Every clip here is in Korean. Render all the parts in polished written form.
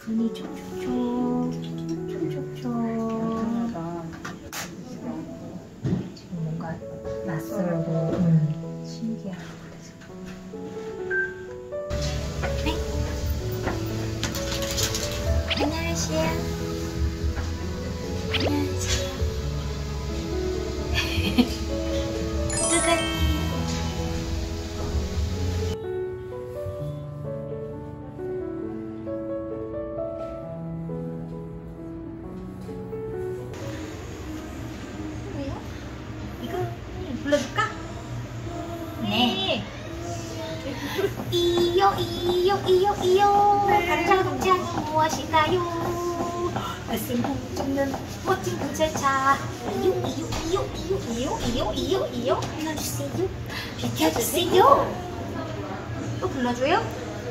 손이 촉촉촉 촉촉촉. 뭔가 낯설고 신기한 것 같아서. 네. 안녕하세요. 안녕하세요. 누가니? 불러줄까? 네. 이요 이요 이요 이요. 반짝 동작은 무엇일까요? 말씀 훔쳐는 멋진 구절차. 이요 이요 이요 이요 이요 이요 이요 이요. 불러주세요. 비켜주세요. 또 불러줘요?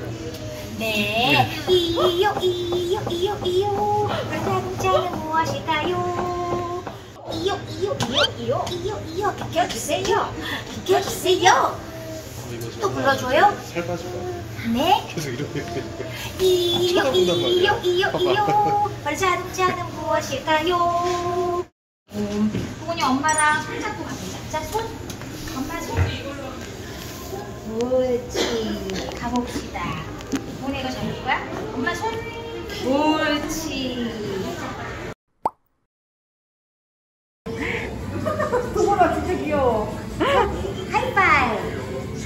네. 이요 이요 이요 이요. 반짝 동작은 무엇일까요? 이요 이요 이요 이요 이요 이요. 비켜주세요. 비켜주세요. 또 불러줘요? 살 빠질 거야. 네. 계속 이렇게. 이요 이요 이요 이요. 발자동차는 무엇일까요? 부모님 엄마랑 손 잡고 가보자. 자, 손. 엄마 손. 옳지. 가봅시다. 부모님 이거 잡을 거야? 엄마 손. 옳지. 도보라 진짜 귀여워. 하이파이브.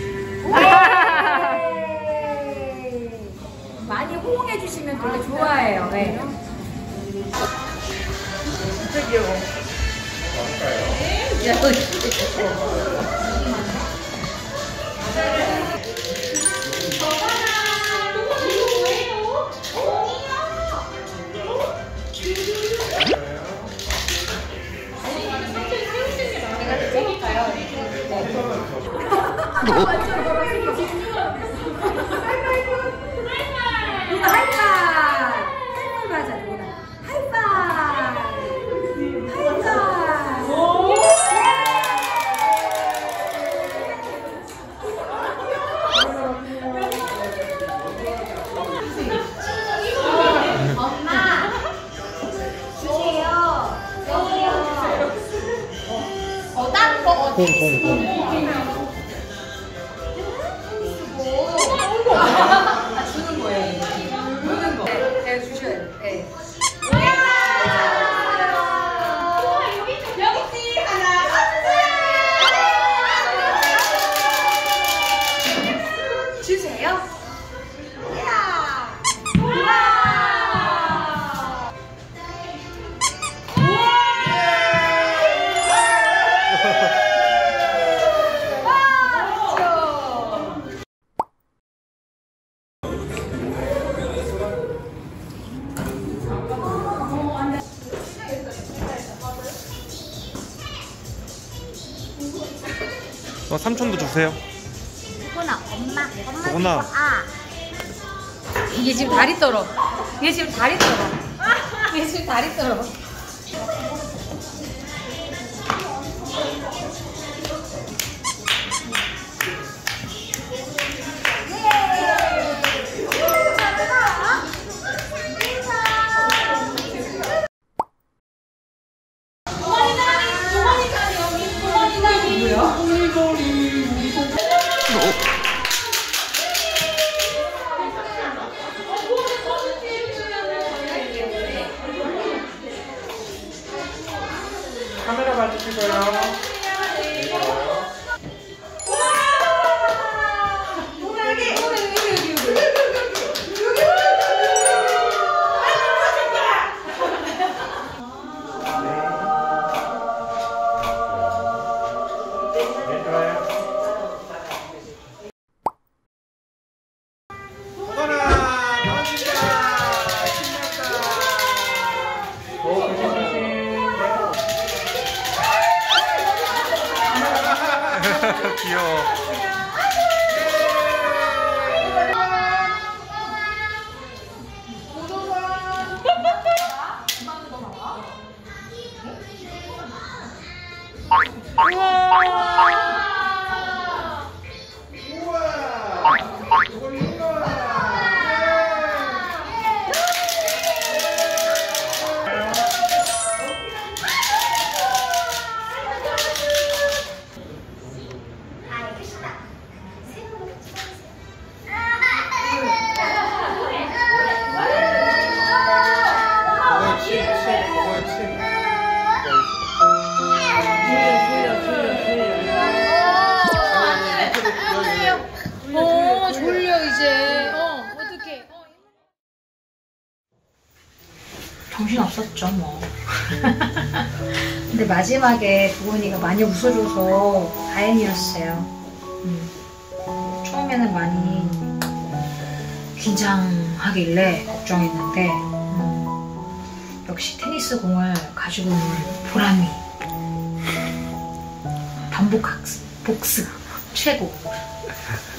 많이 호응해 주시면 되게 좋아해요. 네. 진짜 귀여워. 공. 주는 거예요. 주는 거. 네, 주셔야 돼. 네. 여기 있지. 하나, 둘. 주세요. 삼촌도 주세요. 엄마. 누구나. 이게 지금 다리 떨어. 얘 지금 다리 떨어. 카메라 봐주시고요. 귀여워. 정신 없었죠 뭐. 근데 마지막에 부모니가 많이 웃어줘서 다행이었어요. 처음에는 많이 긴장하길래 걱정했는데 역시 테니스 공을 가지고 있는 보람이 반복 학습, 복습 최고.